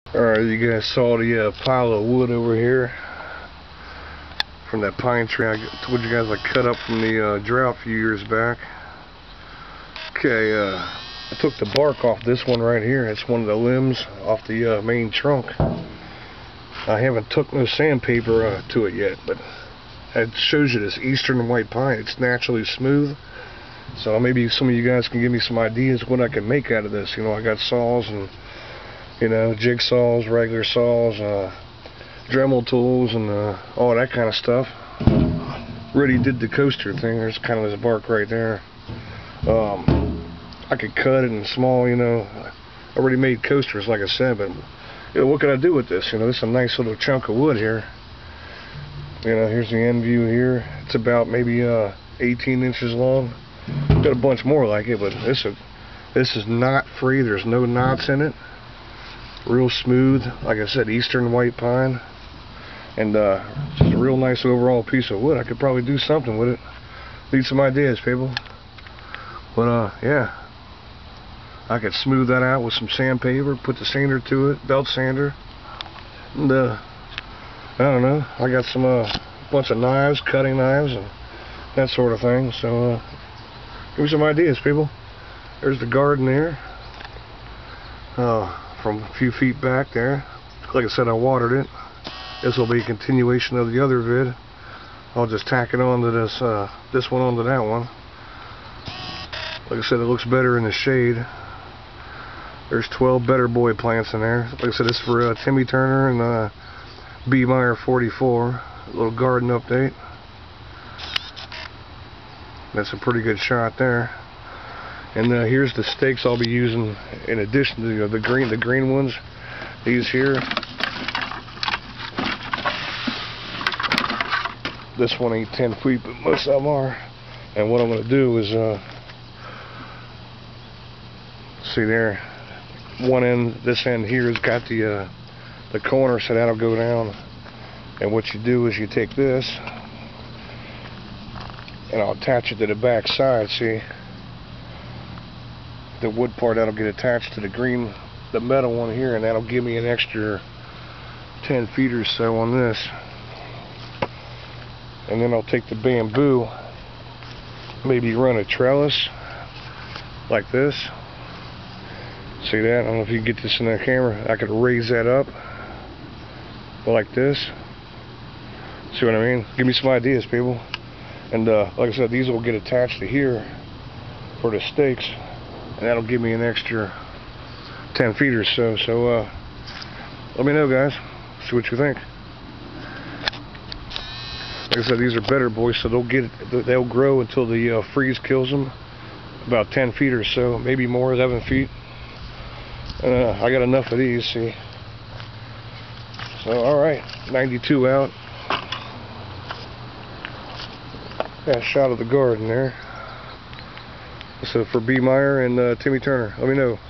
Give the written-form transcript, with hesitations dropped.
Alright, you guys saw the pile of wood over here from that pine tree I told you guys I cut up from the drought a few years back. Okay, I took the bark off this one right here. It's one of the limbs off the main trunk. I haven't took no sandpaper to it yet, but it shows you this eastern white pine. It's naturally smooth. So maybe some of you guys can give me some ideas what I can make out of this. You know, I got saws and, you know, jigsaws, regular saws, Dremel tools, and all that kind of stuff. Already did the coaster thing. There's kind of this bark right there. I could cut it in small, you know. I already made coasters, like I said, but you know, what can I do with this? You know, this is a nice little chunk of wood here. You know, here's the end view here. It's about maybe 18 inches long. Got a bunch more like it, but this is knot free. There's no knots in it. Real smooth, like I said, eastern white pine, and just a real nice overall piece of wood. I could probably do something with it. Need some ideas, people. But yeah, I could smooth that out with some sandpaper, put the sander to it, belt sander, and I don't know. I got some bunch of knives, cutting knives, and that sort of thing. So give me some ideas, people. There's the garden there. From a few feet back there. Like I said, I watered it. This will be a continuation of the other vid. I'll just tack it onto this one onto that one. Like I said, it looks better in the shade. There's 12 Better Boy plants in there. Like I said, this is for Timmy Turner and B. Meyer 44. A little garden update. That's a pretty good shot there. And here's the stakes I'll be using in addition to the green ones. These here. This one ain't 10 feet, but most of them are. And what I'm going to do is, see there, one end, this end here has got the corner, so that'll go down. And what you do is you take this, and I'll attach it to the back side, see? The wood part that'll get attached to the metal one here, and that'll give me an extra 10 feet or so on this. And then I'll take the bamboo, maybe run a trellis like this. See that? I don't know if you can get this in the camera. I could raise that up like this. See what I mean? Give me some ideas, people. And like I said, these will get attached to here for the stakes. And that'll give me an extra 10 feet or so. So let me know, guys. See what you think. Like I said, these are Better Boys, so they'll grow until the freeze kills them. About 10 feet or so, maybe more, 11 feet. I got enough of these. See. So all right, 92 out. Got a shot of the garden there. So for B. Meyer and Timmy Turner, let me know.